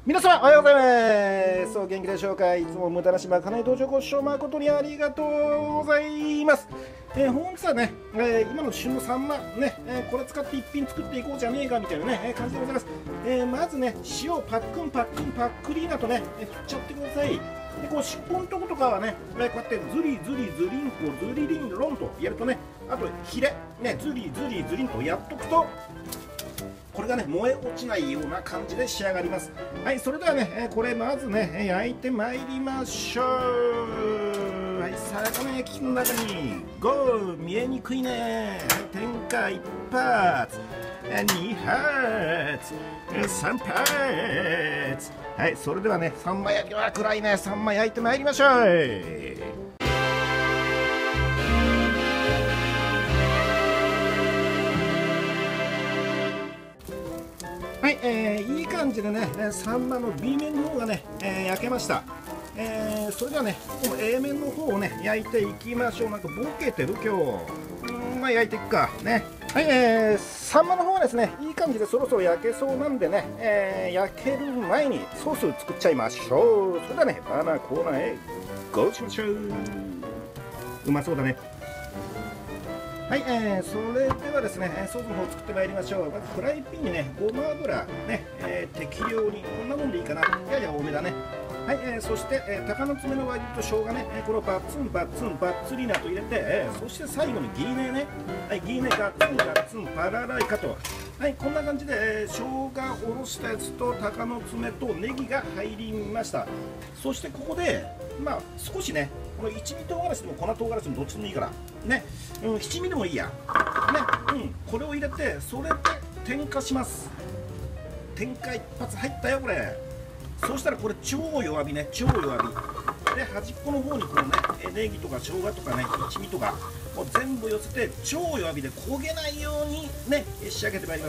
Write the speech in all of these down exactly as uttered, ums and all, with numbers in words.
皆様おはようございます。お元気でしょうか。いつも無駄なしまかない道場ご視聴誠にありがとうございます。えー、本日はね、えー、今の旬のサンマね、えー、これ使って一品作っていこうじゃねえかみたいなね、えー、感じでございます。えー、まずね、塩パックンパックンパックリーナとね、えー、振っちゃってください。でこう尻尾のとことかはね、えー、こうやってズリズリズリンコズリリンロンとやるとね、あとヒレね、ズリズリズリンとやっとくとこれがね燃え落ちないような感じで仕上がります。はい、それではねこれまずね焼いてまいりましょう。はい、魚焼きの中にゴー見えにくいね。天下一発二発三発。はい、それではねサンマ焼きは暗いねサンマ焼いてまいりましょう。はい、えー、いい感じでね、サンマの ビー 面の方がね、えー、焼けました。えー、それではね、この エー 面の方をね、焼いていきましょう。なんかボケてる今日。うん、まあ焼いていくか。ね。はい、えー、サンマの方はですね、いい感じでそろそろ焼けそうなんでね、えー、焼ける前にソース作っちゃいましょう。それではね、バーナーコーナーへゴーしましょう。うまそうだね。はい、えー、それではですね、ソースの方作ってまいりましょう。まずフライパンにね、ごま油ね、えー、適量に、こんなもんでいいかな。やや多めだね。はい、えー、そして、えー、鷹の爪の輪切りと生姜ね、えー、これをバツンバツンバッツリなと入れて、えー、そして最後にギーネね、はい、ギーネガツンガツンパラライカと、はい、こんな感じで、えー、生姜おろしたやつと鷹の爪とネギが入りました。そしてここで、まあ少しね、この一味唐辛子でも粉唐辛子でもどっちでもいいからね、うん、七味でもいいやね、うん、これを入れてそれで点火します。点火一発入ったよこれ。そうしたらこれ超弱火ね、超弱火で端っこの方にこのねネギとか生姜とかね一味とかもう全部寄せて超弱火で焦げないようにね仕上げてまいります。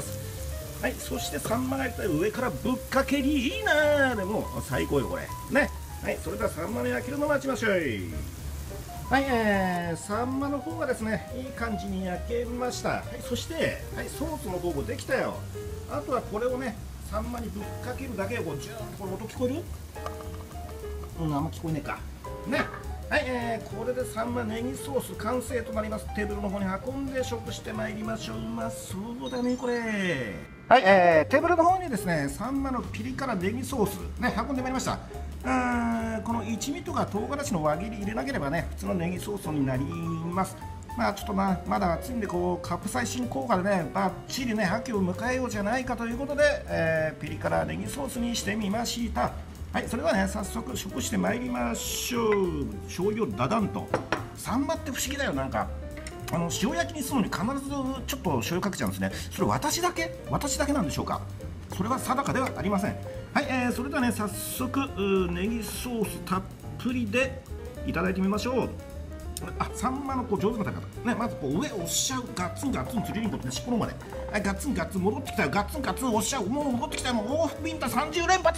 はい、そしてサンマが入ったら上からぶっかけりいいな。でも最高よこれね。はい、それではサンマの焼けるのを待ちましょう。はい、えー、サンマの方がですねいい感じに焼けました。はい、そして、はい、ソースの方もできたよ。あとはこれをねサンマにぶっかけるだけよ。こうジューンとこれ音聞こえる？うん、あんま聞こえねえかね。はい、えー、これでサンマネギソース完成となります。テーブルの方に運んで食してまいりましょう。うまそうだねこれ。はい、えー、テーブルの方にですねサンマのピリ辛ネギソースね運んでまいりました。あこの一味とか唐辛子の輪切り入れなければね普通のネギソースになります。まあちょっとなまだ暑いんでこうカプサイシン効果でねバッチリね秋を迎えようじゃないかということで、えー、ピリ辛ネギソースにしてみました。はい、それではね早速食してまいりましょう。醤油をダダンと。サンマって不思議だよ。なんかあの塩焼きにするのに必ずちょっと醤油かけちゃうんですね。それ私だけ私だけなんでしょうか。それは定かではありません。はい、えー、それではね早速ネギソースたっぷりでいただいてみましょう。あ、サンマのこう上手な食べ方ね。まずこう上押しちゃう。ガッツンガッツンつりりんこって尻尾のまで、はい、ガッツンガッツン戻ってきたよ。ガッツンガッツン押しちゃう。もう戻ってきたよ。もう往復ビンタさんじゅう連発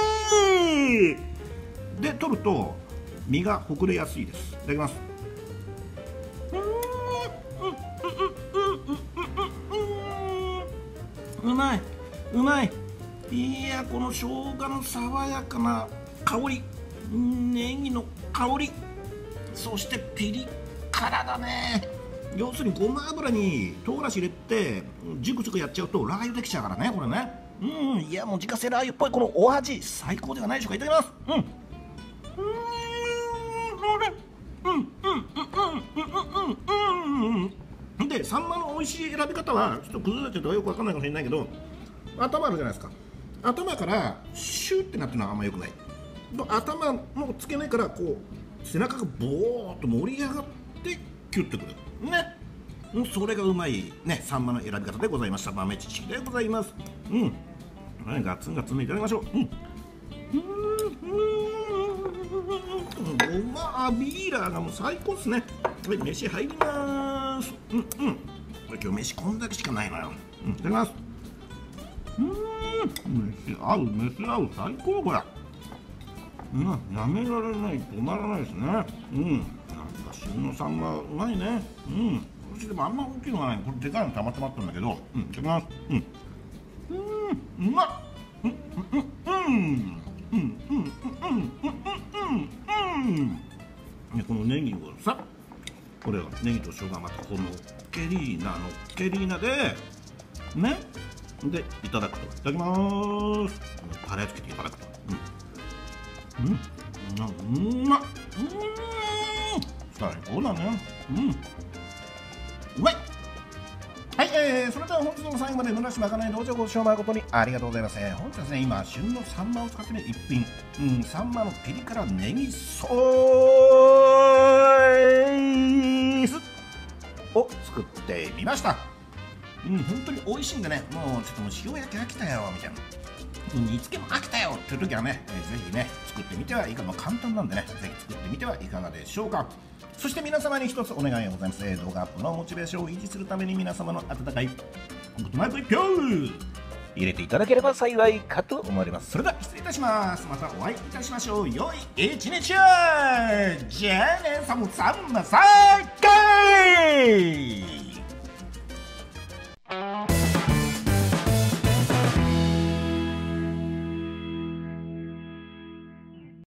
で取ると身がほぐれやすいです。いただきます。うまいうまい。いやこの生姜の爽やかな香り、ネギの香り、そしてピリ辛だね。要するにごま油に唐辛子入れてジュクジュクやっちゃうとラー油できちゃうからねこれね。うん、いやもう自家製ラー油っぽいこのお味最高ではないでしょうか。いただきます。うんうんうんうんうんうんうん。でサンマの美味しい選び方はちょっと崩れてるとよくわかんないかもしれないけど、頭あるじゃないですか。頭からシューってなってるのはあんまよくない。頭の付け根からこう背中がボーっと盛り上がってキュッてくるね。それがうまいねサンマの選び方でございました。豆知識でございます。うん、ね、ガツンガツンいただきましょう。うん、ごまビーラーがもう最高っすね。はい、飯入ります。うんうん、今日飯こんだけしかないのよ。うん、いただきます。うん、飯合う飯合う最高これ。うん、やめられない、止まらないですね。うん、なんか旬のサンマうまいね。うん、こっちでもあんま大きいのがない。これでかいのたまたまあったんだけど、うん、いただきます。うん、うん、うまっ。うん、うん、うん、 うんうんうんうんうんうんうん。このネギをさ、これをネギと生姜またこのケリーナのケリーナでね、でいただくと、いただきまーす。タレつけていただくと、うんうんうん、うまっ、うん、最高だね、うん、うまい。はい、えー、それでは本日の最後までむなしまかない道場ご視聴誠にありがとうございます。本日はですね、今旬のサンマを使ってね一品、うん、サンマのピリ辛ネギソースを作ってみました。うん、本当に美味しいんでね、もうちょっともう塩焼き飽きたよみたいな、煮付けも飽きたよっていう時はね、えー、ぜひね作ってみてはいかが、簡単なんでね、ぜひ作ってみてはいかがでしょうか。そして皆様に一つお願いがございます。動画アップのモチベーションを維持するために皆様の温かいグッドナイト一票入れていただければ幸いかと思われます。それでは失礼いたします。またお会いいたしましょう。良い一日を。じゃあね、サムサンマサーカイ。